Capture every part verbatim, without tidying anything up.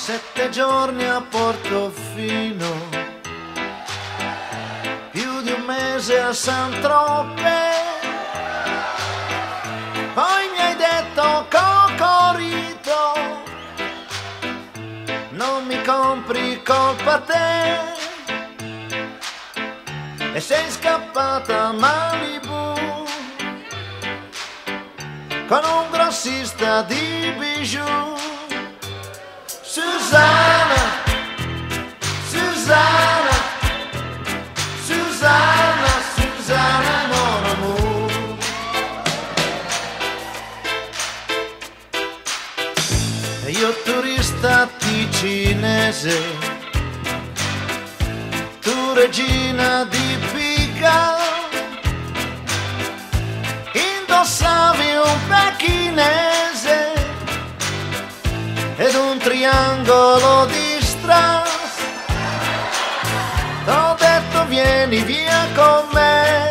Sette giorni a Portofino, più di un mese a Saint-Tropez. Poi mi hai detto Cocorito, non mi compri colpa te, e sei scappata a Malibu con un grossista di bijou. Susanna, Susanna, Susanna, Susanna, mon amour. E io turista ticinese, tu regina di Pica, indossavi un pechinese ed un triangolo di strass. T'ho detto vieni via con me,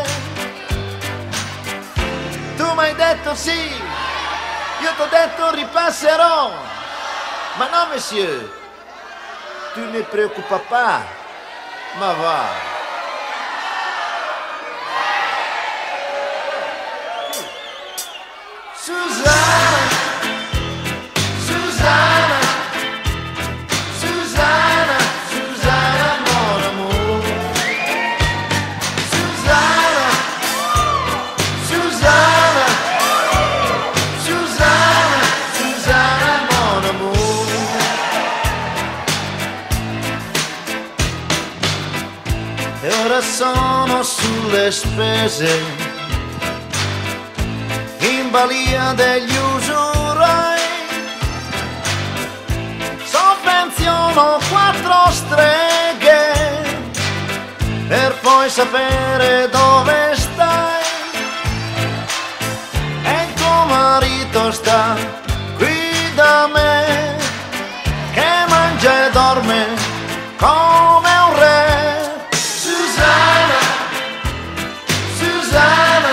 tu m'hai detto sì, io t'ho detto ripasserò, ma no monsieur, tu ne preoccupa pas, ma va. Susanna, Susanna, Susanna, Susanna, mon amour. Susanna, Susanna, Susanna, Susanna, mon amour. E ora sono sulle spese, in balia degli usurai, sovvenziono quattro streghe per poi sapere dove stai, e il tuo marito sta qui da me, che mangia e dorme come un re. Susanna, Susanna,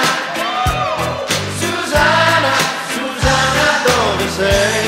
Susanna, Susanna, dove sei?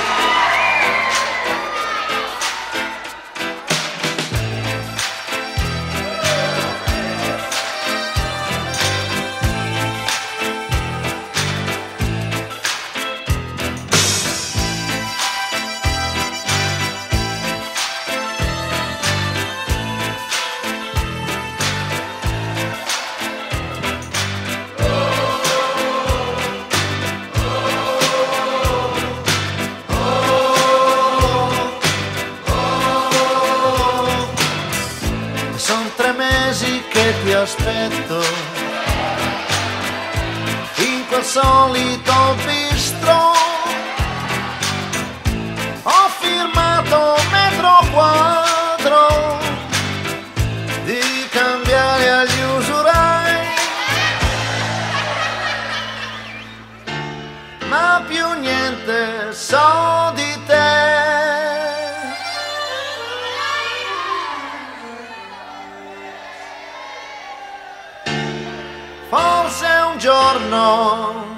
Son tre mesi che ti aspetto in quel solito bistro. Ho firmato metro quadro di cambiare agli usurai, ma più niente so di te. Forse un giorno